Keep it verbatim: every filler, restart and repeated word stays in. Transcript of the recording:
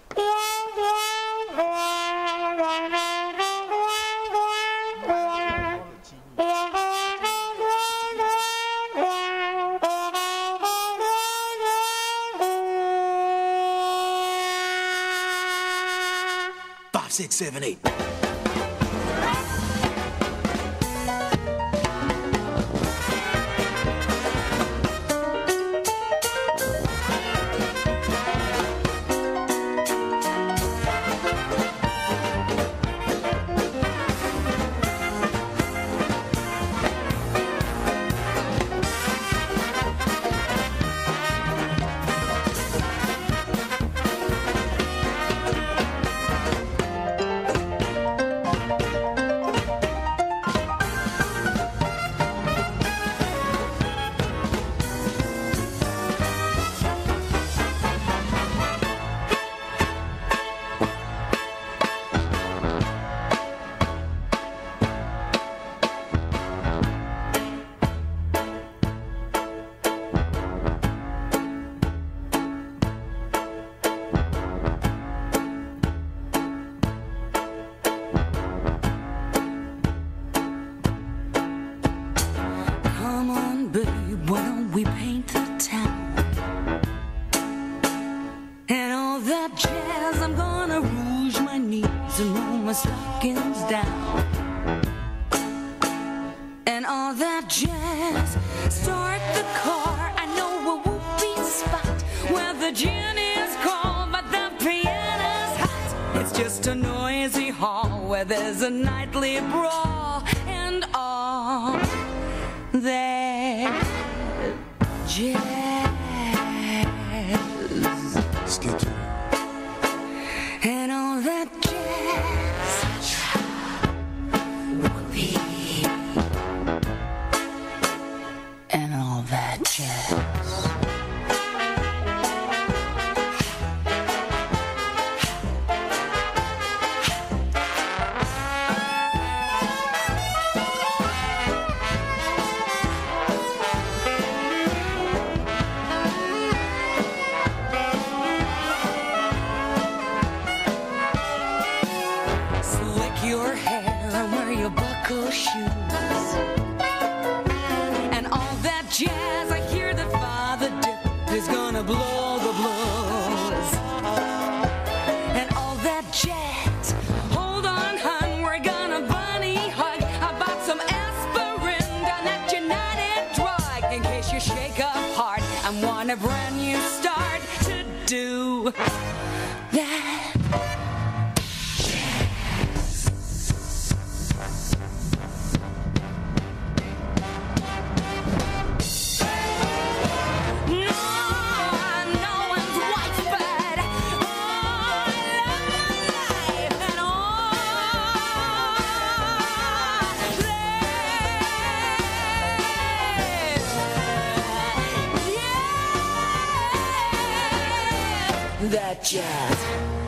Five, six, seven, eight. When we paint the town and all that jazz, I'm gonna rouge my knees and roll my stockings down. And all that jazz, start the car. I know a whoopee spot where the gin is cold but the piano's hot. It's just a noisy hall where there's a nightly brawl and all that jazz. Skip to and all that jazz. Whoopee. And all that jazz. Your hair and wear your buckle shoes and all that jazz. I hear that Father Dip is gonna blow the blues and all that jazz. Hold on, hun, we're gonna bunny hug. I bought some aspirin down at United Drug in case you shake up hard and want a brand new start to do that. That jazz.